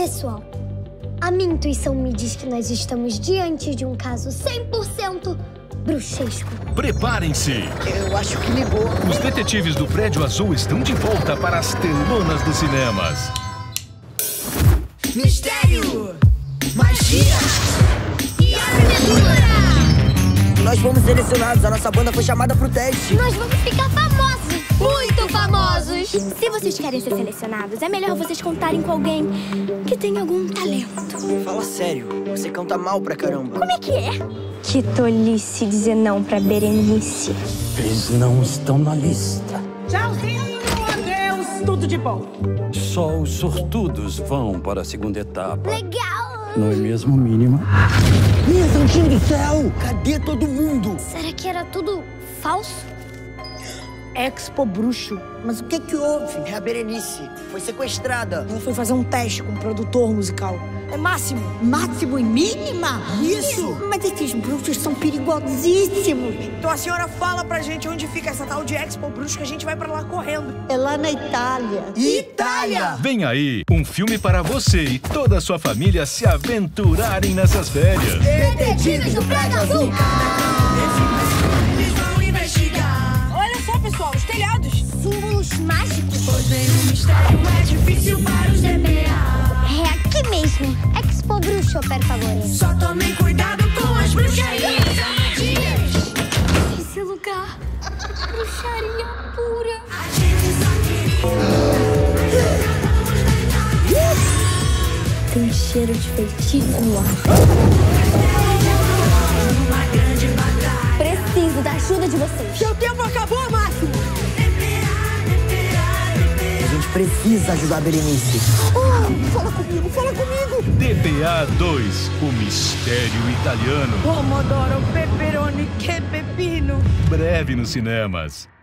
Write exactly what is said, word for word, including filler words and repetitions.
Pessoal, a minha intuição me diz que nós estamos diante de um caso cem por cento bruxesco. Preparem-se! Eu acho que ligou. Os detetives do Prédio Azul estão de volta para as telonas dos cinemas. Mistério! Magia! E aventura! Nós fomos selecionados, a nossa banda foi chamada pro teste. Nós vamos ficar famosos! Muito famosos! Se vocês querem ser selecionados, é melhor vocês contarem com alguém que tem algum talento. Fala sério, você canta mal pra caramba. Como é que é? Que tolice dizer não pra Berenice. Eles não estão na lista. Tchauzinho, adeus, tudo de bom. Só os sortudos vão para a segunda etapa. Legal! Não é mesmo, mínima? Minha santinha do céu! Cadê todo mundo? Será que era tudo falso? Expo Bruxo. Mas o que que houve? É a Berenice. Foi sequestrada. Ela foi fazer um teste com um produtor musical. É Máximo. Máximo e Mínima? Isso! Mas esses bruxos são perigosíssimos. Então a senhora fala pra gente onde fica essa tal de Expo Bruxo que a gente vai pra lá correndo. É lá na Itália. Itália! Vem aí, um filme para você e toda a sua família se aventurarem nessas férias. Detetives do Prédio Azul! Eles vão investigar. Olha só, pessoal, os telhados. Símbolos mágicos? Pois bem, o mistério é difícil para os D B A. É aqui mesmo. Expo Bruxo, por favor. Só tomem cuidado com as bruxarias. Esse lugar, bruxaria pura. Tem um cheiro de feitiço no ar. Preciso da ajuda de vocês. Seu tempo acabou, Máximo. A gente precisa ajudar a Berenice. Oh, fala comigo, fala comigo. D B A dois, o mistério italiano. Pomodoro, peperoni, que pepino. Breve nos cinemas.